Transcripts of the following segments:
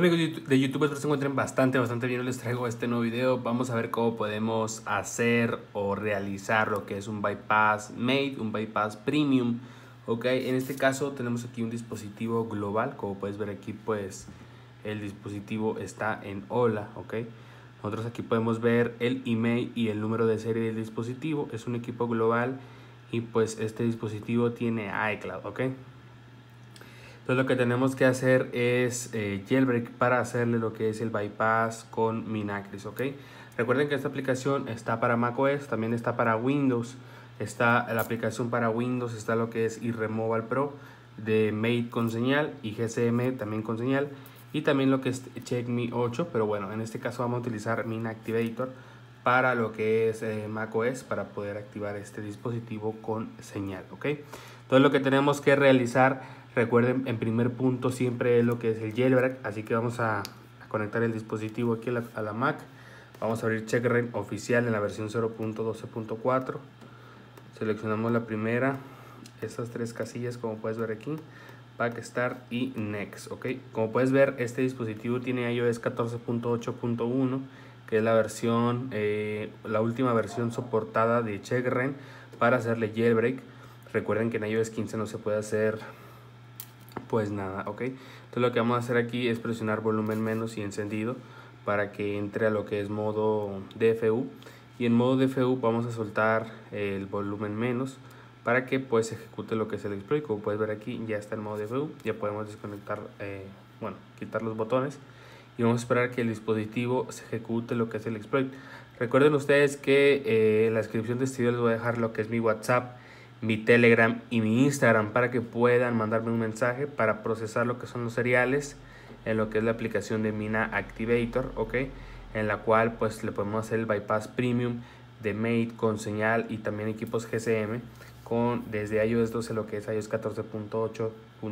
Amigos de YouTube, espero se encuentren bastante bien. Hoy les traigo este nuevo video. Vamos a ver cómo podemos hacer o realizar lo que es un bypass Mate, un bypass premium. Ok, en este caso tenemos aquí un dispositivo global. Como puedes ver aquí, pues el dispositivo está en hola. Ok, nosotros aquí podemos ver el email y el número de serie del dispositivo. Es un equipo global y pues este dispositivo tiene iCloud. Ok, entonces lo que tenemos que hacer es jailbreak para hacerle lo que es el bypass con Minacris, ¿ok? Recuerden que esta aplicación está para macOS, también está para Windows. Está la aplicación para Windows, está lo que es iRemoval Pro de Mate con señal y GCM también con señal. Y también lo que es CheckMe 8, pero bueno, en este caso vamos a utilizar MinActivator para lo que es macOS para poder activar este dispositivo con señal, ¿ok? Entonces lo que tenemos que realizar, recuerden, en primer punto siempre es lo que es el jailbreak, así que vamos a conectar el dispositivo aquí a la Mac. Vamos a abrir CheckRain oficial en la versión 0.12.4. Seleccionamos la primera, estas tres casillas como puedes ver aquí, Back Start y Next, ¿ok? Como puedes ver, este dispositivo tiene iOS 14.8.1, que es la versión, la última versión soportada de CheckRain para hacerle jailbreak. Recuerden que en iOS 15 no se puede hacer pues nada, ok. Entonces lo que vamos a hacer aquí es presionar volumen menos y encendido para que entre a lo que es modo DFU, y en modo DFU vamos a soltar el volumen menos para que pues ejecute lo que es el exploit. Como puedes ver aquí ya está en modo DFU, ya podemos desconectar, bueno, quitar los botones y vamos a esperar que el dispositivo se ejecute lo que es el exploit. Recuerden ustedes que en la descripción de este video les voy a dejar lo que es mi WhatsApp, mi Telegram y mi Instagram para que puedan mandarme un mensaje para procesar lo que son los seriales en lo que es la aplicación de MinActivator, ok, en la cual pues le podemos hacer el bypass premium de Mate con señal y también equipos GCM con desde iOS 12 lo que es iOS 14.8.1,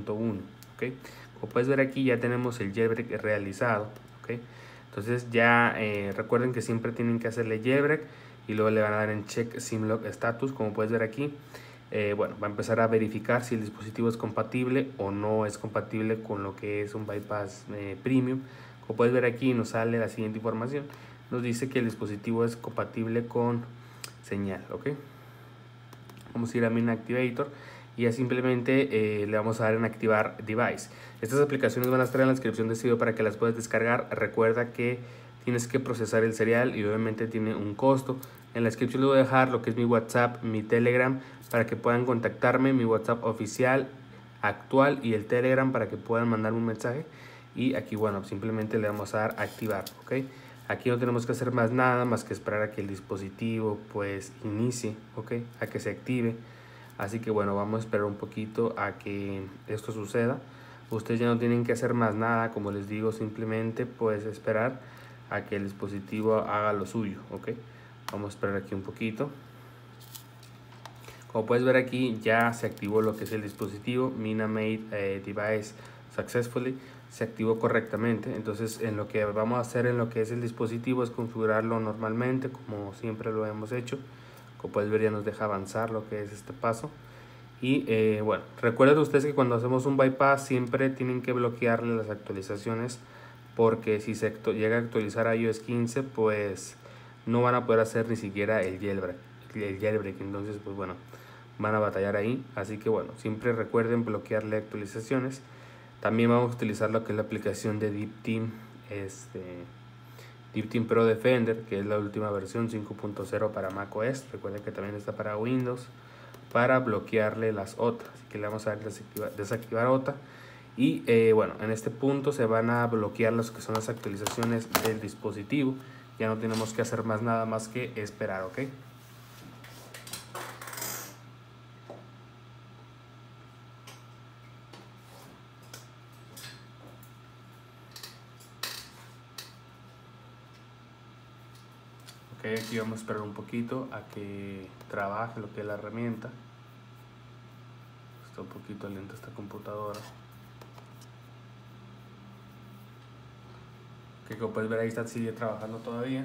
ok. Como puedes ver aquí ya tenemos el jailbreak realizado, ok. Entonces ya recuerden que siempre tienen que hacerle jailbreak y luego le van a dar en check Symlock status. Como puedes ver aquí, bueno, va a empezar a verificar si el dispositivo es compatible o no es compatible con lo que es un bypass premium. Como puedes ver aquí nos sale la siguiente información, nos dice que el dispositivo es compatible con señal, ok. Vamos a ir a MinActivator y ya simplemente le vamos a dar en activar device. Estas aplicaciones van a estar en la descripción de este video para que las puedas descargar. Recuerda que tienes que procesar el serial y obviamente tiene un costo. En la descripción les voy a dejar lo que es mi WhatsApp, mi Telegram para que puedan contactarme, mi WhatsApp oficial actual y el Telegram para que puedan mandarme un mensaje. Y aquí, bueno, simplemente le vamos a dar activar, ok. Aquí no tenemos que hacer más nada más que esperar a que el dispositivo pues inicie, ok, a que se active. Así que bueno, vamos a esperar un poquito a que esto suceda. Ustedes ya no tienen que hacer más nada, como les digo, simplemente pues esperar a que el dispositivo haga lo suyo, ok. Vamos a esperar aquí un poquito. Como puedes ver aquí ya se activó lo que es el dispositivo. MinAmate device successfully se activó correctamente. Entonces en lo que vamos a hacer en lo que es el dispositivo es configurarlo normalmente como siempre lo hemos hecho. Como puedes ver ya nos deja avanzar lo que es este paso. Y bueno, recuerden ustedes que cuando hacemos un bypass siempre tienen que bloquearle las actualizaciones, porque si se llega a actualizar iOS 15 pues no van a poder hacer ni siquiera el jailbreak. Entonces pues bueno, van a batallar ahí. Así que bueno, siempre recuerden bloquearle actualizaciones. También vamos a utilizar lo que es la aplicación de DeepTeam, DeepTeam Pro Defender, que es la última versión 5.0 para macOS. Recuerden que también está para Windows, para bloquearle las otras. Así que le vamos a dar desactivar OTA. Y bueno, en este punto se van a bloquear las que son las actualizaciones del dispositivo. Ya no tenemos que hacer más nada más que esperar, ok. Ok, aquí vamos a esperar un poquito a que trabaje lo que es la herramienta. Está un poquito lenta esta computadora. Que como puedes ver ahí está, sigue trabajando todavía.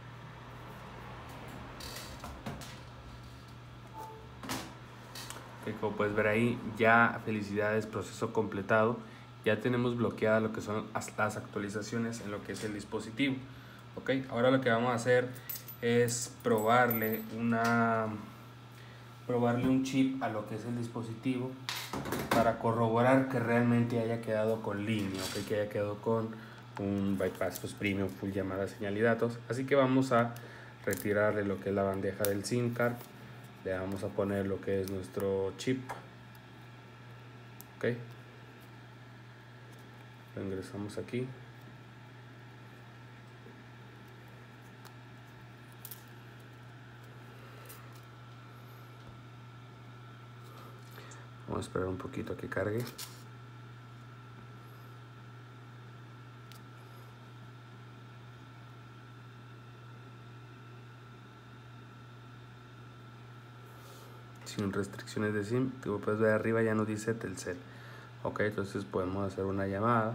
Ok, como puedes ver ahí, ya felicidades, proceso completado. Ya tenemos bloqueada lo que son las actualizaciones en lo que es el dispositivo. Ok, ahora lo que vamos a hacer es probarle un chip a lo que es el dispositivo para corroborar que realmente haya quedado con línea, ¿okay? Que haya quedado con un bypass pues, premium full llamada, señal y datos. Así que vamos a retirarle lo que es la bandeja del SIM card, le vamos a poner lo que es nuestro chip. Ok, lo ingresamos aquí. Vamos a esperar un poquito a que cargue. Sin restricciones de SIM, como puedes ver arriba ya nos dice Telcel. Ok, entonces podemos hacer una llamada.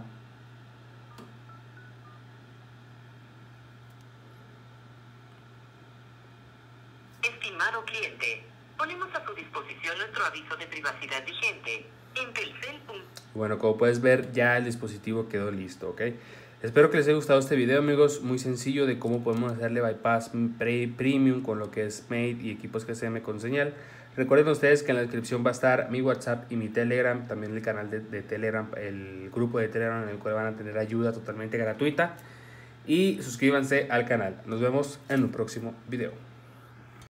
Estimado cliente, ponemos a su disposición nuestro aviso de privacidad vigente en Telcel. Bueno, como puedes ver, ya el dispositivo quedó listo, ¿ok? Espero que les haya gustado este video, amigos. Muy sencillo de cómo podemos hacerle bypass premium con lo que es Mate y equipos GSM con señal. Recuerden ustedes que en la descripción va a estar mi WhatsApp y mi Telegram, también el canal de Telegram, el grupo de Telegram en el cual van a tener ayuda totalmente gratuita. Y suscríbanse al canal. Nos vemos en un próximo video.